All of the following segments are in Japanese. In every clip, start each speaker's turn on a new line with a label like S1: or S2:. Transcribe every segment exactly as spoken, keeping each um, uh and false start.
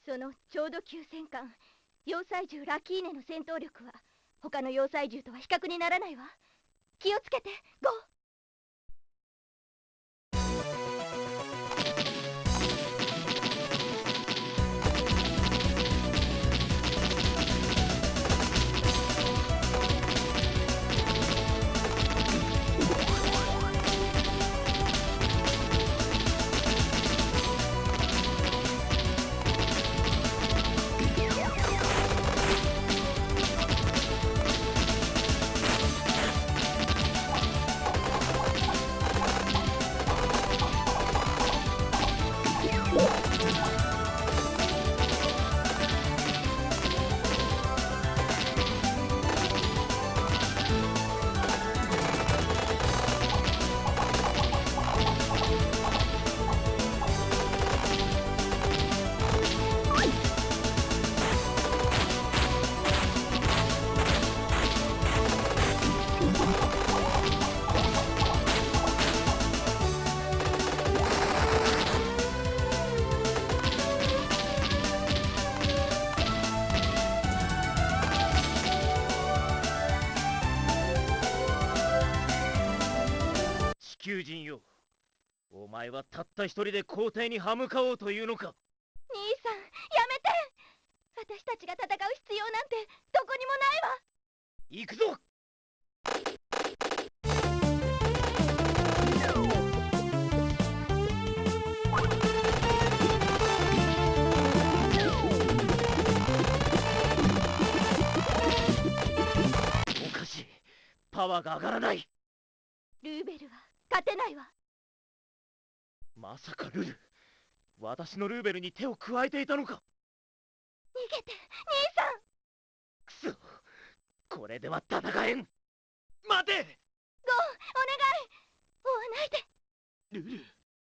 S1: そのちょうど急戦艦要塞獣ラキーネの戦闘力は他の要塞獣とは比較にならないわ。気をつけて、ゴー。
S2: 地球人よ、お前はたった一人で皇帝に歯向かおうというのか。
S1: 兄さん、やめて。私たちが戦う必要なんてどこにもないわ。
S2: 行くぞ。おかしい、パワーが上がらない。
S1: ルーベルは勝てないわ。
S2: まさかルル、私のルーベルに手を加えていたのか。
S1: 逃げて、兄さん。
S2: くそ、これでは戦えん。待て。
S1: ゴー、お願い。追わないで。
S2: ルル。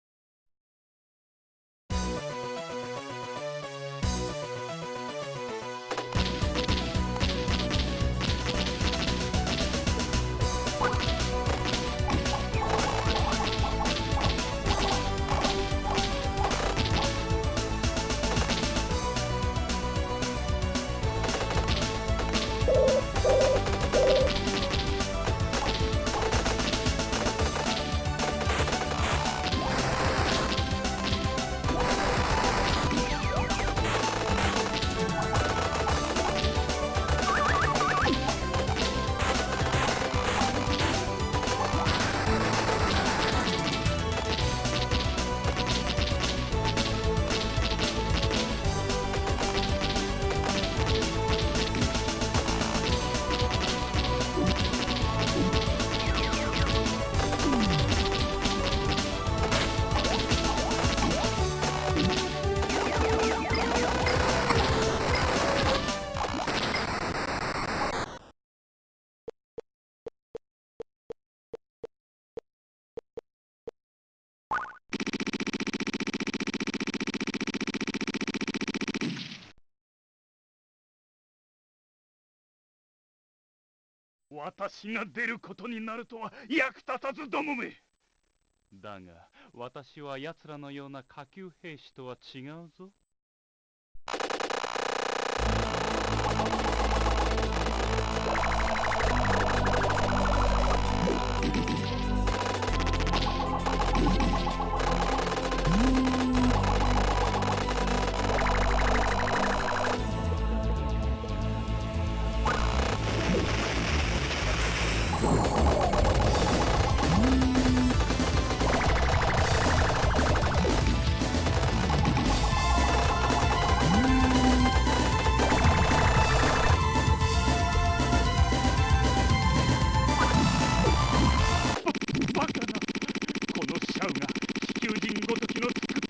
S3: 私が出ることになるとは役立たずどもめ。だが私は奴らのような下級兵士とは違うぞ。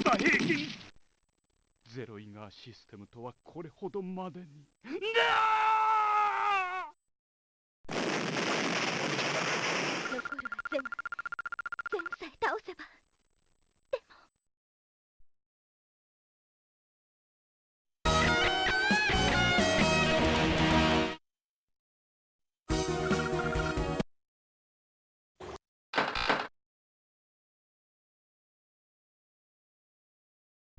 S3: ゼロイガーシステムとはこれほどまでに。